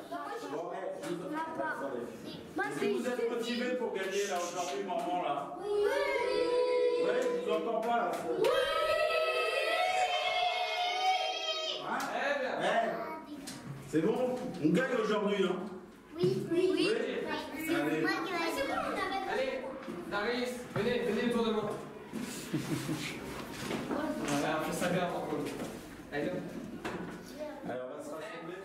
Bon, est-ce que vous êtes motivés pour gagner là aujourd'hui, maman là? Oui. Oui, je vous entends pas là. Oui. Hein? Ouais. C'est bon? On gagne aujourd'hui, hein? Oui. Oui. Allez. Allez, Darius, venez autour de moi. Voilà, on fait ça bien avant qu'on... Allez, Allez, on va se rassembler.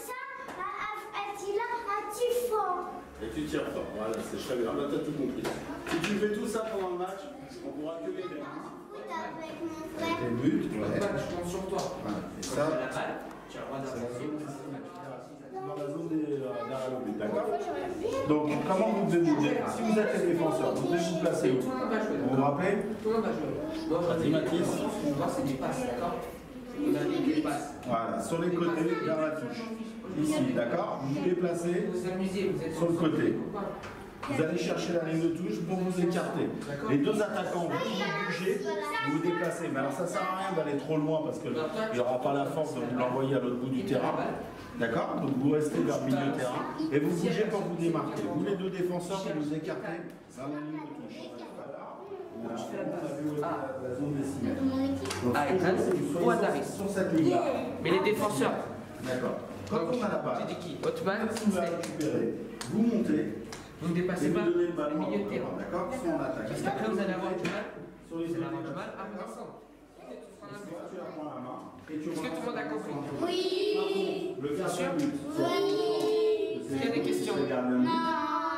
Et tu tires fort, voilà, c'est très bien, là t'as tout compris. Si tu fais tout ça pendant le match, on pourra que les bien. Les buts, je compte sur toi. Voilà. Et ça, la balle, tu as le droit d'avancer. dans la zone derrière le but, d'accord? Donc, comment vous devez vous dire? Si vous êtes les défenseurs, vous devez vous placer où? Vous vous rappelez? Tout le monde va jouer. Vas-y, Mathis. C'est des passes, d'accord? On a dit des passes. Voilà, sur les côtés, vers la touche. Ici, d'accord? Vous vous déplacez Vous amusez, vous êtes sur le côté. Vous allez chercher la ligne de touche pour vous écarter. Les deux attaquants, vous bougez, vous vous déplacez. Mais alors ça ne sert à rien d'aller trop loin parce qu'il n'y aura pas la force de vous l'envoyer à l'autre bout du terrain. D'accord? Donc vous restez vers le milieu de terrain et vous bougez pour vous démarquer. Vous les deux défenseurs, vous vous écartez vers la ligne de touche. La zone des 6 mètres. Donc, ou à Daris. sur cette ligne-là. Mais les défenseurs. D'accord. Quand on a la balle, Tu dis qui? Hotman, si vous la récupérez, vous montez. vous ne Et dépassez vous pas donnez le le ballon milieu de terrain. d'accord? Soit on attaque. Parce qu'après vous allez avoir du mal. Sur les Vous allez deux avoir du mal à d'accord? ensemble. Tu la prends la main et tu Est-ce que tout le monde a compris? Oui. le gardien de but. Est-ce qu'il y a des questions? C'est le gardien de but. Non.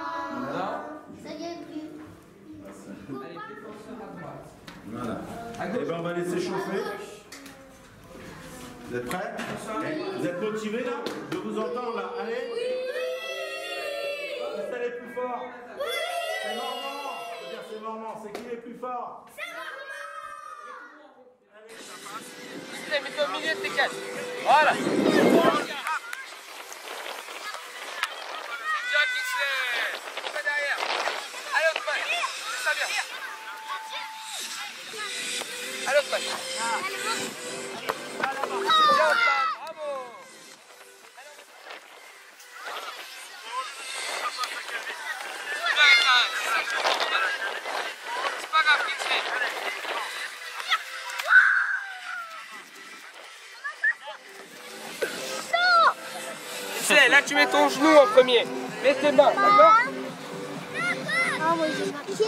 Voilà. Allez, défenseur à droite. Voilà. À Et gauche. ben on va laisser chauffer. Vous êtes prêts? Vous êtes motivés là? Je vous entends là. Allez. Qui c'est les plus forts? C'est Normand. Je veux dire c'est Normand. C'est qui les plus forts? Mets-toi au milieu de tes quatre. Voilà. Bien, Kingsley. On va derrière. Allez, Hotman. C'est ça bien. Allez, Hotman. Bien, Hotman. Bravo. C'est pas grave, Kingsley. Là tu mets ton genou en premier, mets tes mains, d'accord? Ah, moi j'ai marqué.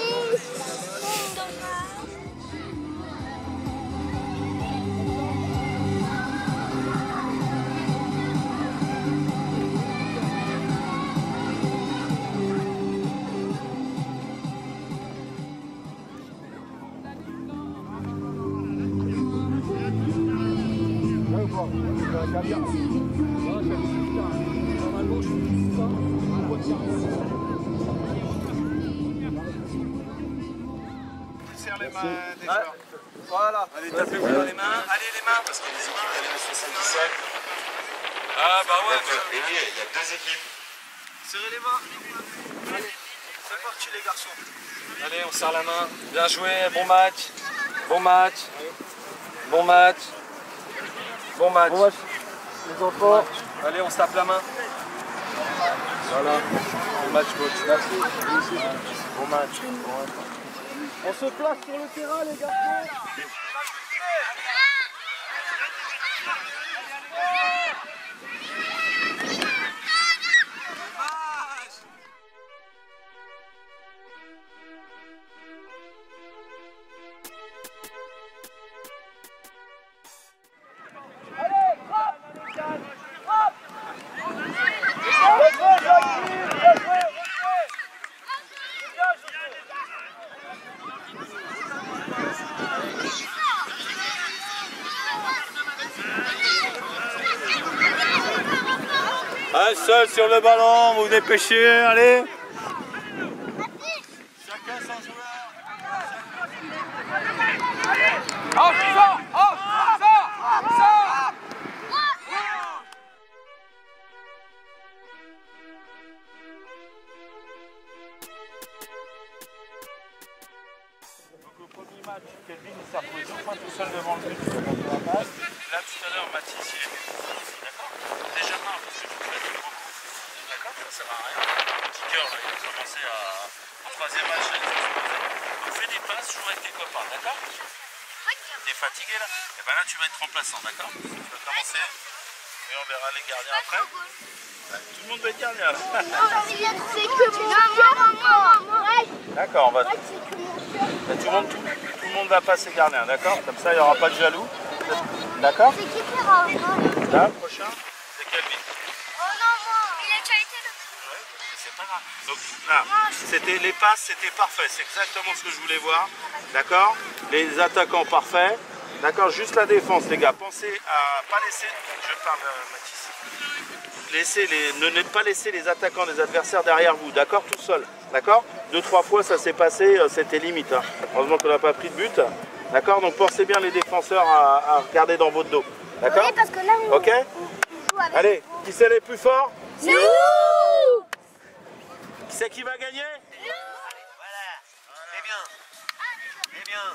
Serre les mains des joueurs. Voilà. Allez, tapez-vous dans les mains. Allez, les mains, parce que les équipes, elles sont 77. Ah bah ouais. Il y a deux équipes. Serrez les mains. Allez, c'est parti les garçons. Allez, on serre la main. Bien joué, bon match. Bon match. Bon match. Bon match. Bon match. Les enfants. Allez, on se tape la main. Voilà. Bon match, coach. Merci. Bon match. On se place sur le terrain les garçons. Un seul sur le ballon, vous dépêchez, allez. Chacun son joueur. Oh, sors! Oh, sors! Sors! Donc au premier match, Kelvin s'est retrouvé tout seul devant le but pour monter la passe. Là tout à l'heure, Mathis il était ici, d'accord? Déjà un, parce que je vous l'ai dit beaucoup. sert à rien. Le petit cœur, là, il a commencé à... Au troisième match, il s'est explosé. Donc fais des passes, joue avec tes copains, d'accord? T'es fatigué là? Et ben là, tu vas être remplaçant, d'accord? Tu vas commencer, et on verra les gardiens après. Ouais, tout le monde va être gardien là. C'est que moi. D'accord, on va... Tout le monde va passer gardien, d'accord? Comme ça, il n'y aura pas de jaloux. D'accord? C'est qui fera? Là, le prochain, c'est Calvin. Oh non, moi. Il a déjà été là. Ouais, c'est pas grave. Donc là, c'était les passes, c'était parfait. C'est exactement ce que je voulais voir. D'accord? Les attaquants parfaits. D'accord? Juste la défense, les gars. Pensez à pas laisser. Je parle, Mathis. Ne pas laisser les attaquants des adversaires derrière vous. D'accord? Tout seul. D'accord? 2-3 fois, ça s'est passé. C'était limite. Hein. Heureusement qu'on n'a pas pris de but. D'accord? Donc pensez bien les défenseurs à regarder dans votre dos. D'accord? Oui, parce que là, on ok? Allez, qui c'est les plus forts? C'est nous! Qui c'est qui va gagner? Allez, voilà. C'est bien. C'est bien.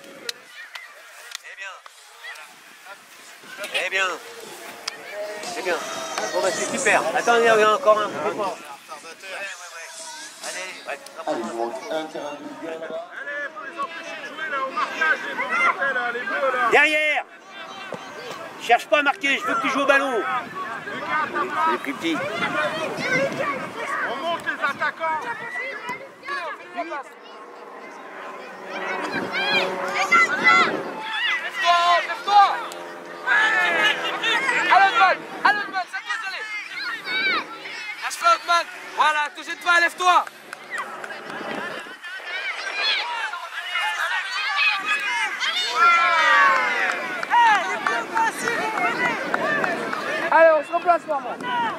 C'est bien. C'est bien. C'est bien. Bon bah c'est super. Attends, il y a encore un peu fort. Allez, ouais. Allez, pour les empêcher de jouer là au marquage, les bleus là, les bleus là. Derrière. Cherche pas à marquer, je veux que tu joues au ballon. Les plus petits. On monte les attaquants. Lève-toi! À l'autre balle, ça te laisse aller. Lâche-le, Hotman. Voilà, te jette pas, lève-toi. Allez, on se replace, maman.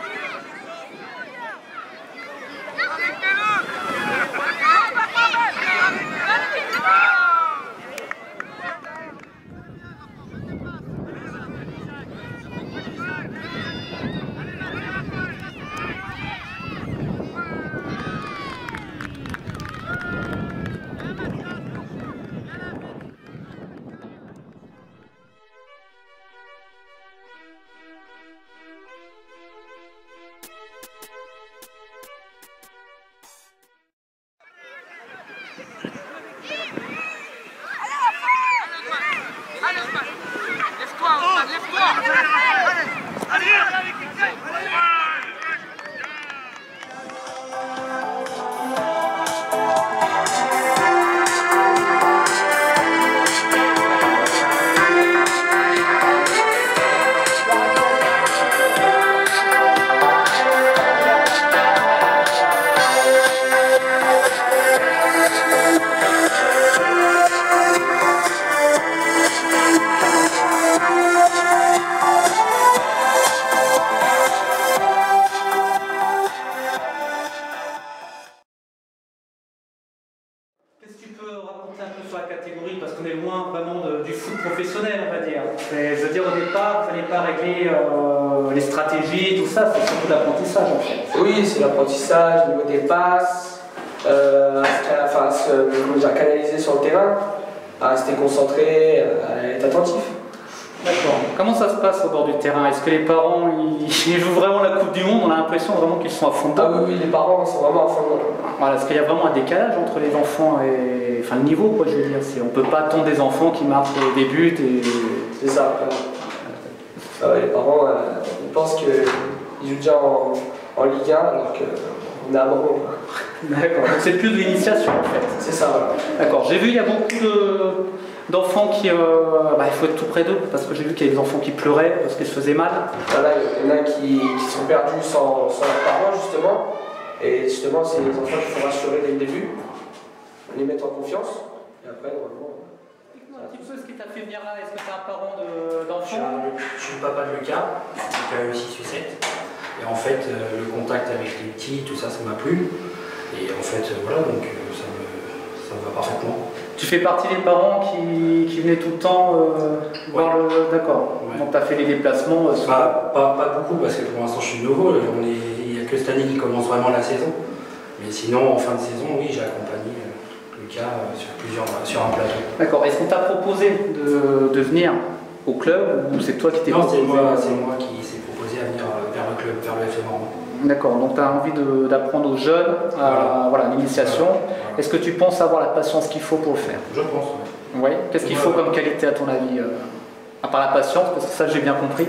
Du foot professionnel, on va dire. Je veux dire, au départ, il ne fallait pas régler les stratégies, tout ça, c'est surtout l'apprentissage en fait. Oui, c'est l'apprentissage, au niveau des passes, canaliser sur le terrain, à rester concentré, à être attentif. D'accord. Comment ça se passe au bord du terrain? Est-ce que les parents ils jouent vraiment la Coupe du Monde? On a l'impression vraiment qu'ils sont à fond dedans. Ah oui, les parents sont vraiment à fond dedans. Voilà, est-ce qu'il y a vraiment un décalage entre les enfants et... Enfin, le niveau, quoi, je veux dire. On ne peut pas attendre des enfants qui marquent des buts et... C'est ça. Ah ouais, les parents, ils pensent qu'ils jouent déjà en Ligue 1 alors qu'on est à Bordeaux. D'accord, donc c'est plus de l'initiation en fait. C'est ça, voilà. D'accord, j'ai vu il y a beaucoup d'enfants qui... il faut être tout près d'eux, parce que j'ai vu qu'il y a des enfants qui pleuraient parce qu'ils se faisaient mal. Voilà, il y en a qui sont perdus sans leurs parents justement. Et justement, c'est les enfants qu'il faut rassurer dès le début, les mettre en confiance. Et après, normalement... Dites-moi un petit peu ce qui t'a fait venir là. Est-ce que tu es un parent d'enfant? Je suis le papa de Lucas, qui a eu 6 ou 7. Et en fait, le contact avec les petits, tout ça, ça m'a plu. Et en fait, voilà, donc ça me va parfaitement. Tu fais partie des parents qui venaient tout le temps voir le... D'accord. Ouais. Donc tu as fait les déplacements pas beaucoup, parce que pour l'instant je suis nouveau. Il n'y a que cette année qui commence vraiment la saison. Mais sinon, en fin de saison, oui, j'ai accompagné Lucas sur un plateau. D'accord. Est-ce qu'on t'a proposé de venir au club ou c'est toi qui t'es proposé? Non, c'est moi qui s'est proposé à venir vers le club, vers le FC Normand. D'accord, donc tu as envie d'apprendre aux jeunes voilà, l'initiation. Voilà. Est-ce que tu penses avoir la patience qu'il faut pour le faire? Je pense, oui. Oui. Qu'est-ce qu'il faut comme qualité à ton avis à part la patience, parce que ça j'ai bien compris.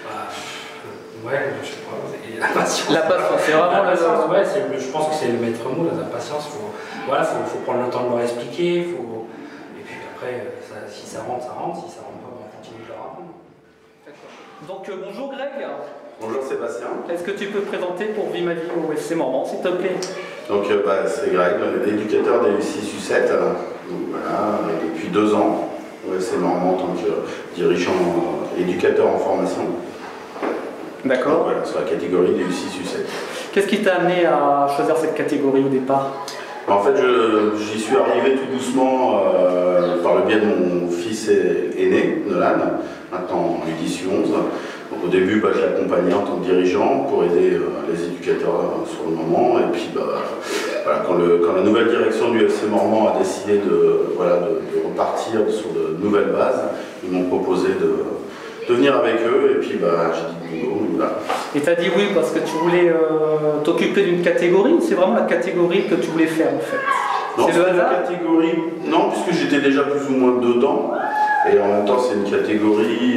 Ouais, je sais pas. La patience. La patience, c'est vraiment la patience. Ouais, je pense que c'est le maître mot, la patience. Faut prendre le temps de leur expliquer. Et puis après, si ça rentre, ça rentre. Si ça rentre pas, on continue de leur apprendre. Donc bonjour Greg. Bonjour Sébastien. Est-ce que tu peux te présenter pour Vie ma vie au FC Mormant, s'il te plaît? Donc c'est Greg, l'éducateur des U6-U7, voilà, depuis 2 ans au FC Mormant en tant que dirigeant éducateur en formation. D'accord. Voilà, sur la catégorie des U6-U7. Qu'est-ce qui t'a amené à choisir cette catégorie au départ? En fait, j'y suis arrivé tout doucement par le biais de mon fils aîné, Nolan, maintenant en U10-U11. Donc, au début, je l'accompagnais en tant que dirigeant pour aider les éducateurs sur le moment. Et puis, voilà, quand la nouvelle direction du FC Mormant a décidé de repartir sur de nouvelles bases, ils m'ont proposé de venir avec eux. Et puis, j'ai dit bingo, voilà. Et tu as dit oui parce que tu voulais t'occuper d'une catégorie? C'est vraiment la catégorie que tu voulais faire en fait? Non, c'est le hasard? Catégorie, non, puisque j'étais déjà plus ou moins dedans. Et en même temps, c'est une catégorie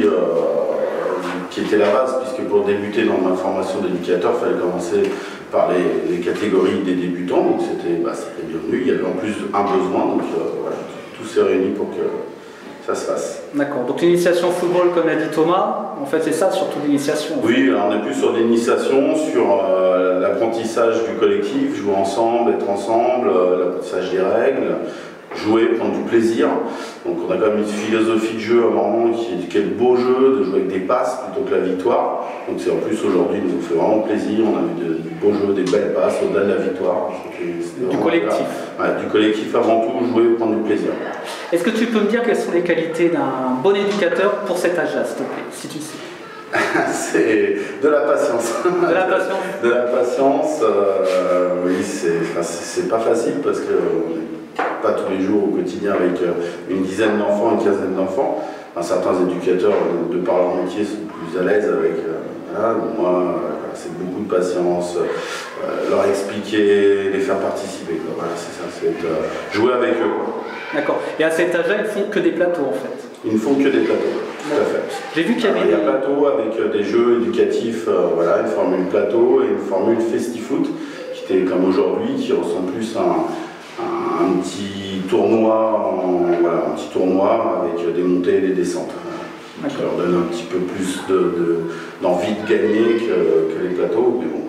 qui était la base, puisque pour débuter dans ma formation d'éducateur, il fallait commencer par les catégories des débutants. Donc c'était bienvenu. Il y avait en plus un besoin. Donc voilà, tout s'est réuni pour que ça se fasse. D'accord. Donc l'initiation football, comme l'a dit Thomas, en fait c'est ça surtout l'initiation. Oui, alors on est plus sur l'initiation, sur l'apprentissage du collectif, jouer ensemble, être ensemble, l'apprentissage des règles, jouer, prendre du plaisir. Donc on a quand même une philosophie de jeu à Mormant qui est le beau jeu, de jouer avec des passes plutôt que la victoire. Donc c'est en plus aujourd'hui, nous fait vraiment plaisir, on a eu du beau jeu, des belles passes au-delà de la victoire. Du collectif. Ouais, du collectif avant tout, jouer, prendre du plaisir. Est-ce que tu peux me dire quelles sont les qualités d'un bon éducateur pour cet âge-là, s'il te plaît, si tu sais? C'est de la patience. De la patience. De la patience, oui, c'est pas facile parce que pas tous les jours au quotidien avec une dizaine d'enfants, une quinzaine d'enfants. Certains éducateurs, de par leur métier, sont plus à l'aise avec. Voilà, moi, c'est beaucoup de patience, leur expliquer, les faire participer. Quoi. Voilà, c'est ça, c'est jouer avec eux. D'accord. Et à cet âge-là, ils ne font que des plateaux en fait? Ils ne font que des plateaux, tout à fait. J'ai vu qu'il y avait des plateaux avec des jeux éducatifs, voilà, une formule plateau et une formule festifoot, qui était comme aujourd'hui, qui ressemble plus à un petit tournoi, un petit tournoi avec des montées et des descentes. Qui leur donne un petit peu plus d'envie de gagner que les plateaux. Mais bon,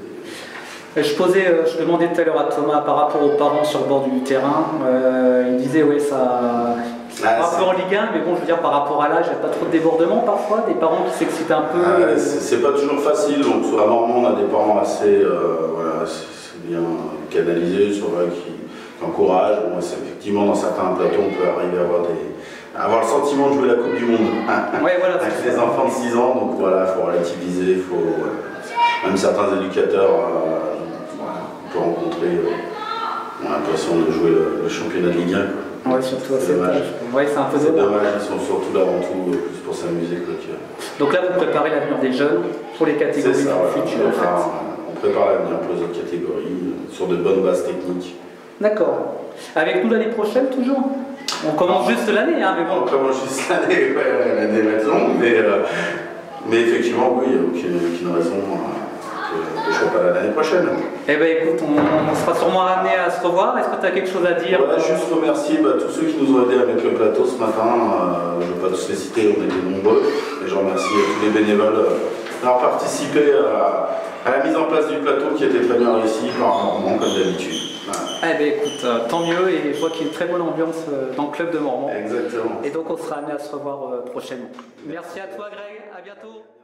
je demandais tout à l'heure à Thomas par rapport aux parents sur le bord du terrain. Il disait oui ça. Un peu en Ligue 1, mais bon, je veux dire par rapport à l'âge, il n'y a pas trop de débordement parfois, des parents qui s'excitent un peu. C'est pas toujours facile. Donc à Mormant, on a des parents assez c'est bien canalisés, qui encouragent. Bon, effectivement, dans certains plateaux, on peut arriver à avoir le sentiment de jouer la Coupe du Monde. Ouais, voilà, avec les enfants de 6 ans, donc voilà, il faut relativiser, même certains éducateurs qu'on peut rencontrer ont l'impression de jouer le championnat de Ligue 1. Ouais, surtout à cet âge. Ouais, c'est un peu dommage, ils sont surtout là avant tout plus pour s'amuser. Donc là, vous préparez l'avenir des jeunes pour les catégories futures en fait. On prépare l'avenir pour les autres catégories sur de bonnes bases techniques. D'accord. Avec nous l'année prochaine toujours? On commence juste l'année, hein, mais bon. On commence juste l'année, l'année va être longue, mais effectivement, oui, il n'y a aucune raison que je ne sois pas là l'année prochaine. Eh bien écoute, on sera sûrement amené à se revoir. Est-ce que tu as quelque chose à dire? Voilà, juste remercier tous ceux qui nous ont aidés avec le plateau ce matin. Je ne vais pas tous les citer, on était nombreux. Et je remercie tous les bénévoles d'avoir participé à la mise en place du plateau qui était très bien réussi par Mormant comme d'habitude. Voilà. Eh bien écoute, tant mieux, et je vois qu'il y a une très bonne ambiance dans le club de Mormant. Exactement. Et donc on sera amené à se revoir prochainement. Merci à toi Greg, à bientôt.